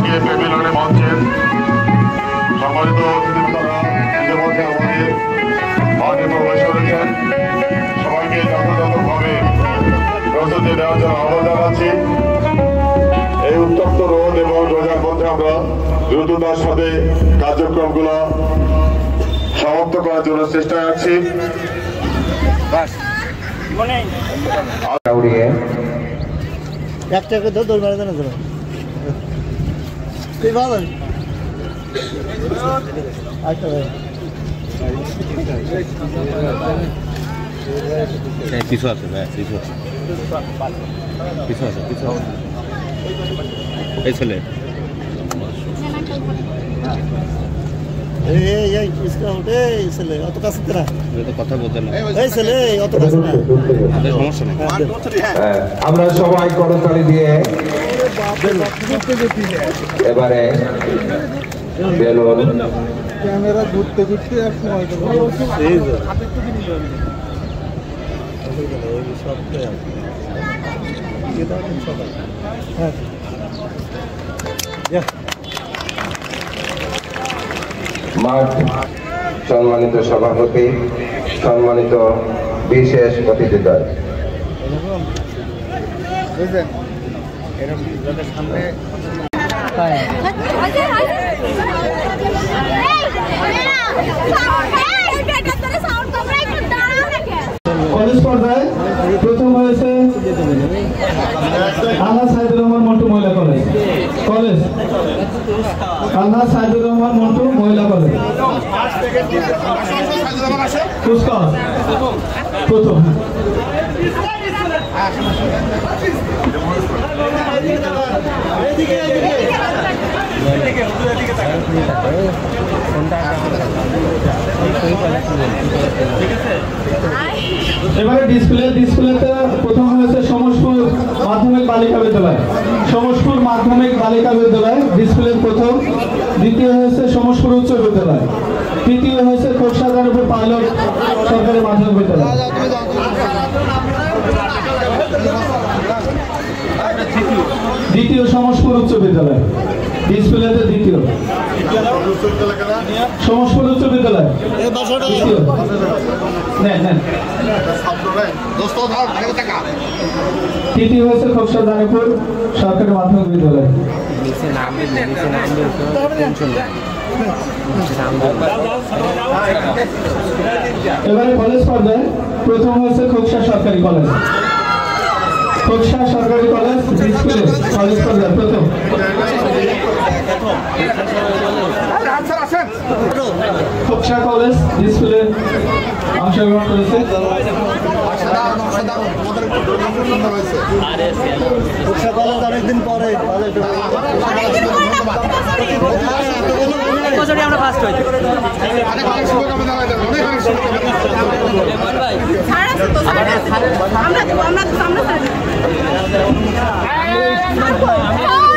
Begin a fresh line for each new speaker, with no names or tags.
আজকে প্যাভিলিয়নে মঞ্চের সম্মানিত অতিথিবৃন্দরা ইতিমধ্যে আমাদের মাঠে প্রবেশ করেছেন। সবাইকে যথাযথভাবে প্রস্তুতি দেওয়ার জন্য আহ্বান জানাচ্ছি। এই উত্তপ্ত রোদ এবং রোজার মধ্যে আমরা দ্রুততার সাথে কার্যক্রমগুলো সমাপ্ত করার জন্য চেষ্টা রাখছি।
একটাকে তো দৌড় মারা জানা যাবে তুই ভালো আচ্ছা ভাই
কিছু আছে ভাই কিছু আছে কিছু আছে কিছু এই ছেলে
অত কাছে না
কথা বলতে না
এই ছেলে অত কাছে না
সমস্যা নেই।
আমরা সবাই করতালি দিয়ে এবারে বেলুন
ক্যামেরা ঘুরতে ঘুরতে এক সময়
মাঠ সম্মানিত সভাপতি, সম্মানিত বিশেষ অতিথিদ্বয়,
কলেজ পর্যায়ে প্রথম হয়েছে আল্লাহ সাইদুর রহমান মন্টু মহিলা কলেজ। কলেজ আল্লাহ সাইদুর রহমান মন্টু মহিলা কলেজ কুষ্টিয়া প্রথম। এবারে ডিসপ্লেতে প্রথম হয়েছে সমসপুর মাধ্যমিক বালিকা বিদ্যালয়। সমসপুর মাধ্যমিক বালিকা বিদ্যালয় ডিসপ্লে প্রথম। দ্বিতীয় হয়েছে সমসপুর উচ্চ বিদ্যালয়। তৃতীয় হয়েছে খোকসাদারপুর পাইলট সরকারি মাধ্যমিক বিদ্যালয়। দ্বিতীয় সমসপুর উচ্চ বিদ্যালয় ডিসপ্লেতে দ্বিতীয়। সমসপুর উচ্চ বিদ্যালয় দ্বিতীয়। তৃতীয় হয়েছে খোকসাদারপুর সরকারি মাধ্যমিক বিদ্যালয়। এবারে কলেজ পর্যায়ে প্রথম হয়েছে খোকসা সরকারি কলেজ। খোকসা সরকারি কলেজ ডিসপ্লে কলেজ পর্যায়ে প্রথম। খোকসা কলেজ ডিসপ্লে অংশগ্রহণ করেছে।
খোকসা কলেজ অনেকদিন পরে আমরা ফার্স্ট হয়েছি। আমরা